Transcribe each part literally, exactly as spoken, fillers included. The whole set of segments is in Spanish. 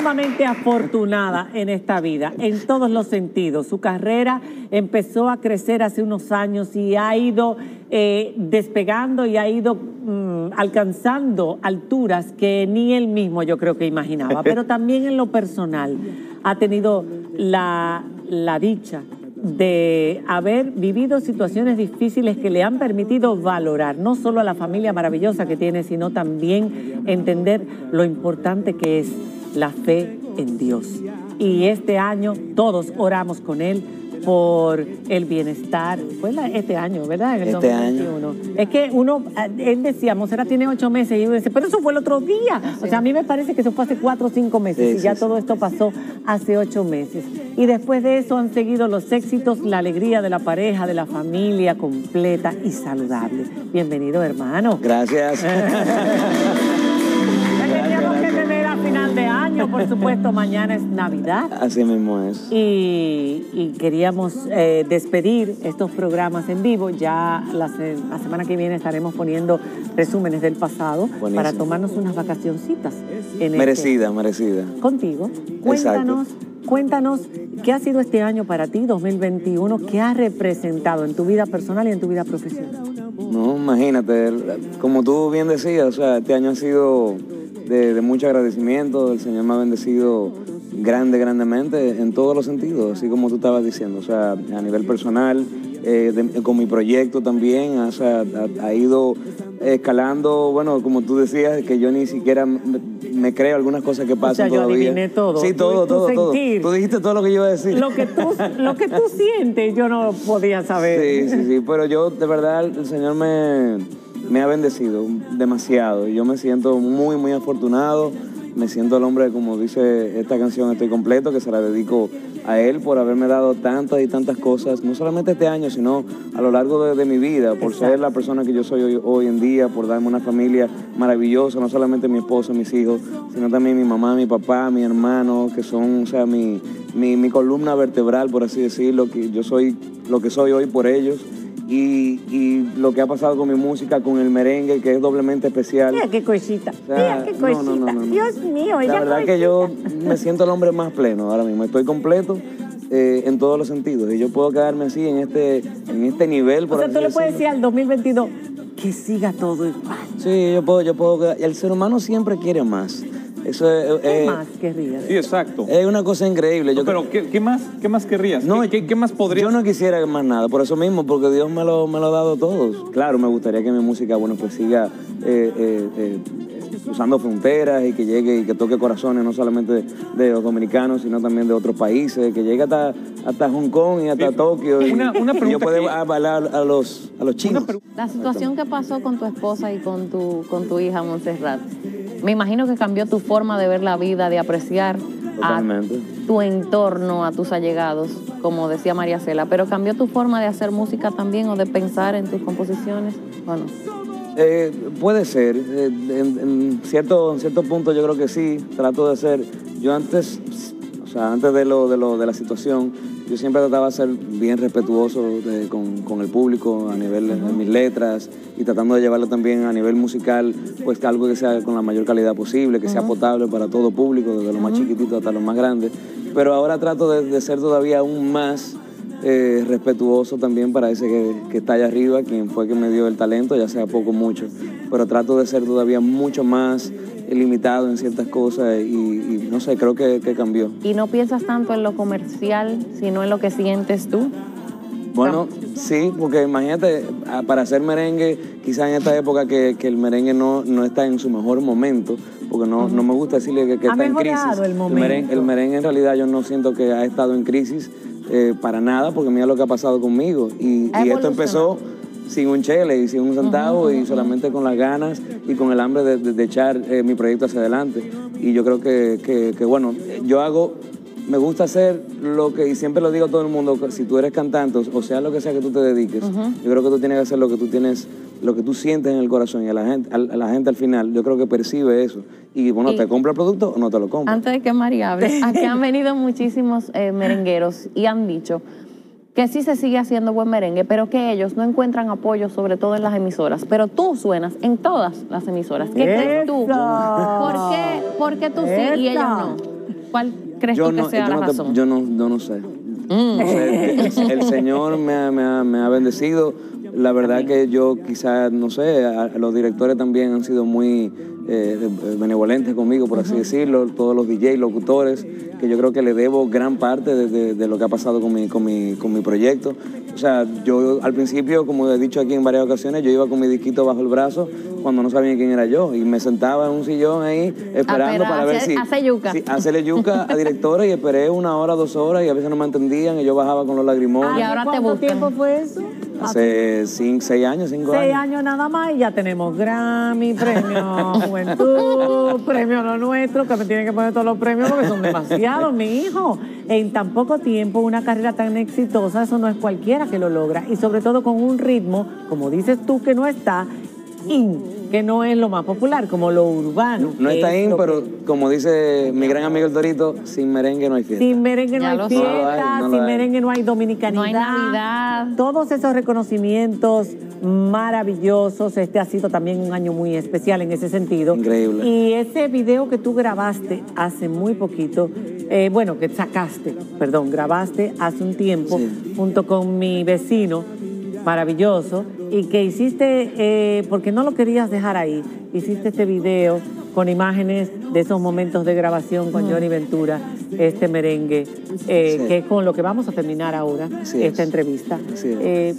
sumamente afortunada en esta vida, en todos los sentidos. Su carrera empezó a crecer hace unos años y ha ido eh, despegando y ha ido mm, alcanzando alturas que ni él mismo yo creo que imaginaba. Pero también en lo personal ha tenido la, la dicha de haber vivido situaciones difíciles que le han permitido valorar no solo a la familia maravillosa que tiene, sino también entender lo importante que es la fe en Dios. Y este año todos oramos con él por el bienestar. Fue la, este año, ¿verdad? En el este dos mil veintiuno. Año. Es que uno, él decía, Monserrat tiene ocho meses, y uno dice, pero eso fue el otro día. Sí. O sea, a mí me parece que eso fue hace cuatro o cinco meses, sí, y ya sí, todo sí. esto pasó hace ocho meses. Y después de eso han seguido los éxitos, la alegría de la pareja, de la familia completa y saludable. Bienvenido, hermano. Gracias. Teníamos que tener a final de año, por supuesto, mañana es Navidad. Así mismo es. Y, y queríamos eh, despedir estos programas en vivo. Ya la, la semana que viene estaremos poniendo resúmenes del pasado. Buenísimo. Para tomarnos unas vacacioncitas. En merecida, este, merecida. Contigo. Cuéntanos, Exacto. cuéntanos qué ha sido este año para ti, dos mil veintiuno, qué ha representado en tu vida personal y en tu vida profesional. No, imagínate, como tú bien decías, o sea, este año ha sido de, de mucho agradecimiento. El Señor me ha bendecido grande, grandemente en todos los sentidos, así como tú estabas diciendo, o sea, a nivel personal, eh, de, con mi proyecto también, o sea, ha, ha ido escalando, bueno, como tú decías, que yo ni siquiera me, me creo algunas cosas que pasan o sea, yo todavía. Adiviné todo. Sí, todo, todo, todo. Tú dijiste todo lo que yo iba a decir. Lo que tú, lo que tú sientes, yo no podía saber. Sí, sí, sí, pero yo, de verdad, el Señor me, me ha bendecido demasiado y yo me siento muy, muy afortunado. Me siento el hombre, como dice esta canción, Estoy Completo, que se la dedico a él por haberme dado tantas y tantas cosas, no solamente este año, sino a lo largo de, de mi vida, por Exacto. ser la persona que yo soy hoy, hoy en día, por darme una familia maravillosa, no solamente mi esposa, mis hijos, sino también mi mamá, mi papá, mi hermano, que son, o sea, mi, mi, mi columna vertebral, por así decirlo, que yo soy lo que soy hoy por ellos. Y, y lo que ha pasado con mi música, con el merengue, que es doblemente especial. Mira qué cosita, o sea, mira qué cosita. No, no, no, no. Dios mío, ella La verdad cosita. Que yo me siento el hombre más pleno ahora mismo. Estoy completo eh, en todos los sentidos. Y yo puedo quedarme así en este, en este nivel. Por o sea, tú le puedes decir al dos mil veintidós que siga todo igual. Sí, yo puedo, yo puedo. El ser humano siempre quiere más. Eso es, ¿Qué eh, más querrías? Sí, exacto. Es una cosa increíble. Yo no, pero ¿qué, ¿qué más qué más querrías? No, ¿Qué, qué, ¿Qué más podrías? Yo no quisiera más nada, por eso mismo, porque Dios me lo, me lo ha dado todo. Claro, me gustaría que mi música, bueno, pues siga eh, eh, eh, usando fronteras y que llegue y que toque corazones, no solamente de, de los dominicanos, sino también de otros países, que llegue hasta, hasta Hong Kong y hasta sí. Tokio. Y, una, una y yo pueda que... bailar a los, a los chinos. La situación que pasó con tu esposa y con tu, con tu hija, Monserrat, me imagino que cambió tu forma de ver la vida, de apreciar Totalmente. a tu entorno, a tus allegados, como decía María Cela, pero cambió tu forma de hacer música también o de pensar en tus composiciones. Bueno. Eh, puede ser, eh, en, en, cierto, en cierto punto yo creo que sí, trato de ser, yo antes, o sea, antes de, lo, de, lo, de la situación, yo siempre trataba de ser bien respetuoso de, con, con el público a nivel de, de mis letras y tratando de llevarlo también a nivel musical, pues algo que sea con la mayor calidad posible, que uh-huh. sea potable para todo público, desde los uh-huh. más chiquititos hasta los más grandes. Pero ahora trato de, de ser todavía aún más eh, respetuoso también para ese que, que está allá arriba, quien fue que me dio el talento, ya sea poco o mucho. Pero trato de ser todavía mucho más limitado en ciertas cosas y, y no sé, creo que, que cambió. ¿Y no piensas tanto en lo comercial, sino en lo que sientes tú? Bueno, sí, porque imagínate, para hacer merengue, quizás en esta época que, que el merengue no, no está en su mejor momento, porque no, uh-huh. no me gusta decirle que, que está en crisis. El, momento. El, merengue, el merengue en realidad yo no siento que ha estado en crisis eh, para nada, porque mira lo que ha pasado conmigo. Y, y esto empezó sin un chele y sin un centavo uh-huh, y uh-huh. solamente con las ganas y con el hambre de, de, de echar eh, mi proyecto hacia adelante. Y yo creo que, que, que, bueno, yo hago, me gusta hacer lo que, y siempre lo digo a todo el mundo, si tú eres cantante, o sea lo que sea que tú te dediques, uh-huh. yo creo que tú tienes que hacer lo que tú tienes, lo que tú sientes en el corazón y a la gente, a la gente al final, yo creo que percibe eso. Y bueno, y, ¿te compra el producto o no te lo compra? Antes de que María hable, aquí han venido muchísimos eh, merengueros y han dicho que sí se sigue haciendo buen merengue, pero que ellos no encuentran apoyo, sobre todo en las emisoras. Pero tú suenas en todas las emisoras. ¿Qué crees tú? ¿Por qué, ¿Por qué tú sí y ellos no? ¿Cuál crees Yo tú que no, sea yo la no te- razón? yo no, yo no sé. Mm. O sea, el, el Señor me ha, me ha- me ha bendecido. La verdad que yo quizás, no sé, a- a los directores también han sido muy eh, benevolentes conmigo, por así decirlo, todos los D Js, locutores, que yo creo que le debo gran parte de, de- de lo que ha pasado con mi, con, mi, con mi proyecto. O sea, yo al principio, como he dicho aquí en varias ocasiones, yo iba con mi disquito bajo el brazo cuando no sabía quién era yo y me sentaba en un sillón ahí esperando Espera, para ver hacer- si... hacer yuca. si- hacerle yuca a directores y esperé una hora, dos horas y a veces no me entendían y yo bajaba con los lagrimón. Y ahora te ¿Cuánto buscan. tiempo fue eso? Hace cinco, seis años, cinco Seis años. años nada más y ya tenemos Grammy, premio Juventud, premio Lo Nuestro, que me tienen que poner todos los premios porque son demasiados, mi hijo. En tan poco tiempo, una carrera tan exitosa, eso no es cualquiera que lo logra. Y sobre todo con un ritmo, como dices tú, que no está in, que no es lo más popular, como lo urbano. No que está es in, lo pero que- como dice mi gran amigo el Torito, sin merengue no hay fiesta. Sin merengue no Ya hay lo fiesta, sabes. No lo hay, no lo sin hay. merengue no hay dominicanidad. No hay Navidad. Todos esos reconocimientos maravillosos. Este ha sido también un año muy especial en ese sentido. Increíble. Y ese video que tú grabaste hace muy poquito, eh, bueno, que sacaste, perdón, grabaste hace un tiempo Sí. junto con mi vecino, maravilloso, y que hiciste, eh, porque no lo querías dejar ahí, hiciste este video con imágenes de esos momentos de grabación con Johnny Ventura, este merengue, eh, Sí. que es con lo que vamos a terminar ahora, Así esta es. entrevista. Así es. Eh,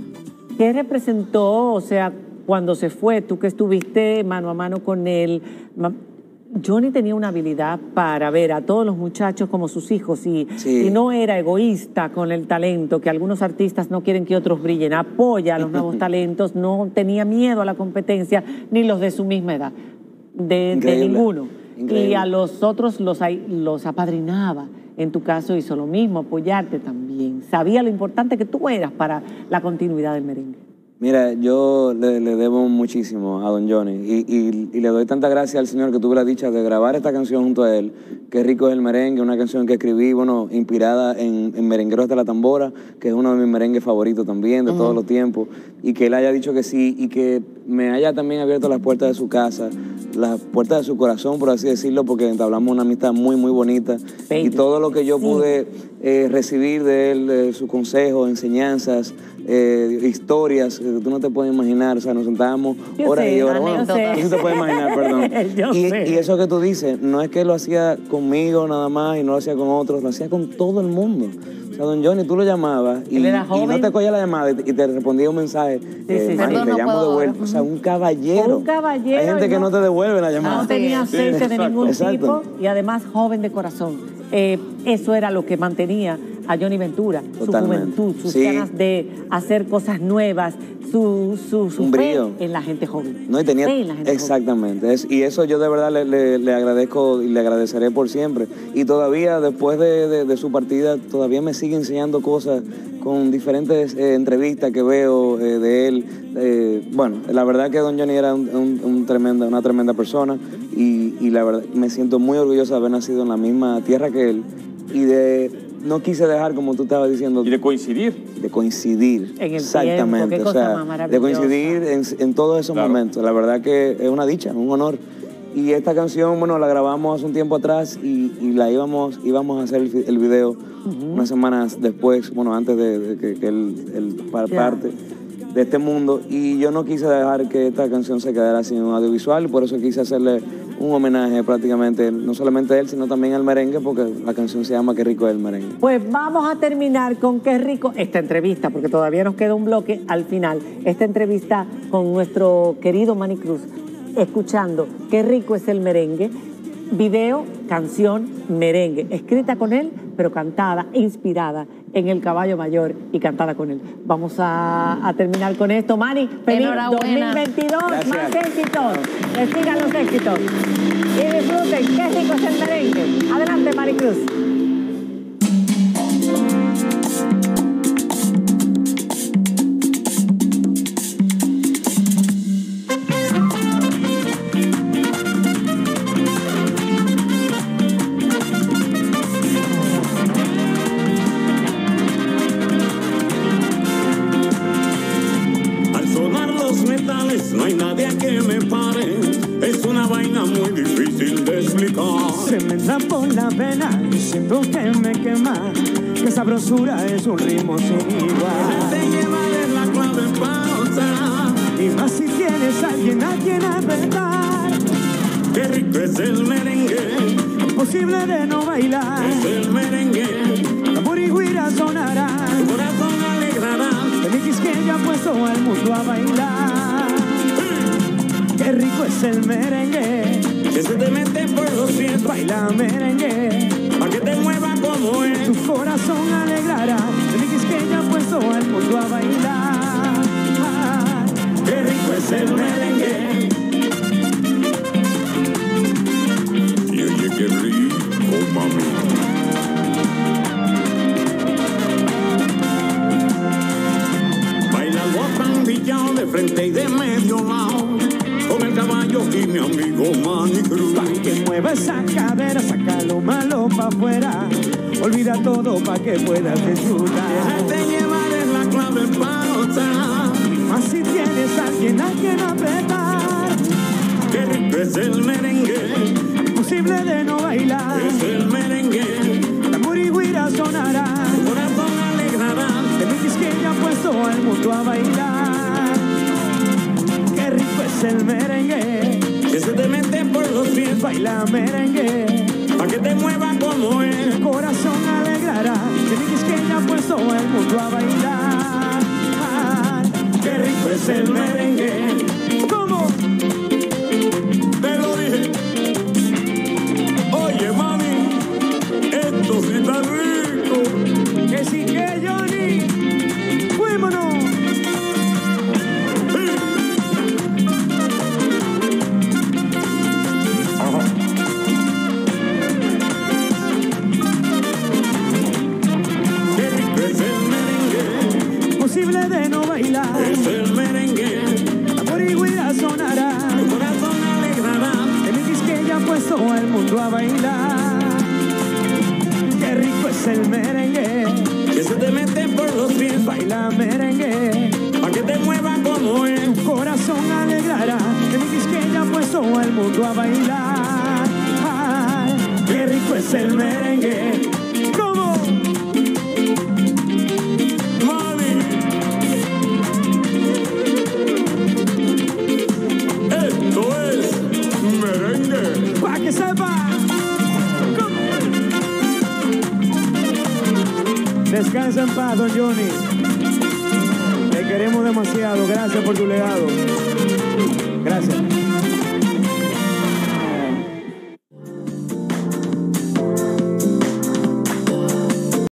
¿Qué representó, o sea, cuando se fue, tú que estuviste mano a mano con él? ma- Johnny tenía una habilidad para ver a todos los muchachos como sus hijos y, Sí. y no era egoísta con el talento, que algunos artistas no quieren que otros brillen, apoya a los nuevos talentos, no tenía miedo a la competencia, ni los de su misma edad, de, de Increíble. ninguno. Increíble. Y a los otros los, ai- los apadrinaba. En tu caso hizo lo mismo, apoyarte también. Sabía lo importante que tú eras para la continuidad del merengue. Mira, yo le, le debo muchísimo a don Johnny y, y- y le doy tanta gracia al Señor que tuve la dicha de grabar esta canción junto a él. Qué rico es el merengue, una canción que escribí, bueno, inspirada en, en Merengueros de la Tambora, que es uno de mis merengues favoritos también de todos los tiempos, y que él haya dicho que sí y que me haya también abierto las puertas de su casa, las puertas de su corazón, por así decirlo, porque entablamos una amistad muy, muy bonita. Baby. Y todo lo que yo Sí. pude eh, recibir de él, de sus consejos, enseñanzas, eh, historias, eh, tú no te puedes imaginar, o sea, nos sentábamos Yo horas sé, y horas. Bueno, anécdotas. tú sí te puedes imaginar, perdón. Yo y, sé. y eso que tú dices, no es que lo hacía conmigo nada más y no lo hacía con otros, lo hacía con todo el mundo. O sea, don Johnny, tú lo llamabas y, Él era y no joven. te cogía la llamada y te, y te respondía un mensaje. eh, sí, Manny, Perdón, te no llamo puedo de vuelta. ahora. O sea, un caballero. Un caballero Hay gente y que no- no te devuelve la llamada. No tenía Sí, aceite de exacto. ningún Exacto. tipo y además joven de corazón. Eh, eso era lo que mantenía a Johnny Ventura, Totalmente. su juventud, sus Sí. ganas de hacer cosas nuevas, su, su, su Un fe brillo. en la gente joven. No, y tenía, Fe en la gente exactamente. Es- y eso yo de verdad le, le- le agradezco y le agradeceré por siempre. Y todavía, después de, de- de su partida, todavía me sigue enseñando cosas con diferentes eh, entrevistas que veo eh, de él. Eh, bueno, la verdad que don Johnny era un, un- un tremenda, una tremenda persona y, y la verdad me siento muy orgulloso de haber nacido en la misma tierra que él y de no quise dejar, como tú estabas diciendo, Y de coincidir. de coincidir. En el exactamente. tiempo, qué o cosa sea, más de maravillosa. coincidir en, en todos esos Claro. momentos. La verdad que es una dicha, un honor. Y esta canción, bueno, la grabamos hace un tiempo atrás y, y la íbamos, íbamos a hacer el, fi- el video unas semanas después, bueno, antes de, de que, que él, él par- Ya. parte de este mundo. Y yo no quise dejar que esta canción se quedara sin un audiovisual, por eso quise hacerle un homenaje prácticamente, no solamente a él, sino también al merengue, porque la canción se llama Qué rico es el merengue. Pues vamos a terminar con qué rico esta entrevista, porque todavía nos queda un bloque al final. Esta entrevista con nuestro querido Manny Cruz, escuchando Qué rico es el merengue, video, canción, merengue, escrita con él, pero cantada, inspirada en El Caballo Mayor y cantada con él. Vamos a, a terminar con esto. Manny, feliz Enhorabuena. dos mil veintidós, Gracias. más éxitos, que sigan los éxitos. Y disfruten, qué rico es el merengue. Adelante, Manny Cruz. Al sonar los metales no hay nadie que me pare. Es una vaina muy difícil de explicar. Tremenda con la pena y siento que me quema, que sabrosura es un ritmo sin igual. Te lleva de la clave pausa. Y más si tienes a alguien a quien apretar. Qué rico es el merengue, Imposible de no bailar. es el merengue. Tambor y guira sonará. Tu corazón alegrará. De mi quisqueya puesto al mundo a bailar. Qué rico es el merengue, Que se te mete por los pies. baila merengue. Pa' que te mueva como es. Tu corazón alegrará. De mi quisqueya puesto al mundo a bailar. Qué rico es el merengue. Y oye, qué rico, mami. Baila lo apandillado de frente y de medio lado, con el caballo y mi amigo Manny Cruz. Pa' que mueva esa cadera, saca lo malo pa' afuera. Olvida todo pa' que puedas disfrutar. Déjate llevar es la clave pausa. Más si tienes a alguien a quien apretar. Qué rico es el merengue, Imposible de no bailar. es el merengue. Tambor y guira sonará. Tu corazón alegrará. De mi quisqueya puesto al mundo a bailar. Qué rico es el merengue, Que se te mete por los pies. baila merengue. Pa' que te mueva como es. El corazón alegrará. De mi quisqueya puesto al mundo a bailar. Qué rico es el merengue. ¿Cómo? Te lo dije. Oye, mami, esto sí está rico. Que sí que Johnny. Fuímonos. Qué rico es el merengue, Imposible de no bailar. es el merengue. Tambor y guira sonará. Tu corazón alegrará. De mi quisqueya puesto al mundo a bailar. Qué rico es el merengue, Que se te mete por los pies. baila merengue. Pa' que te mueva como es. Tu corazón alegrará. De mi quisqueya puesto al mundo a bailar. Qué rico es el merengue. ¿Cómo? Mami, esto es merengue. Pa' que sepa. ¿Cómo? Descansa en paz, don Johnny. Te queremos demasiado. Gracias por tu legado. Gracias.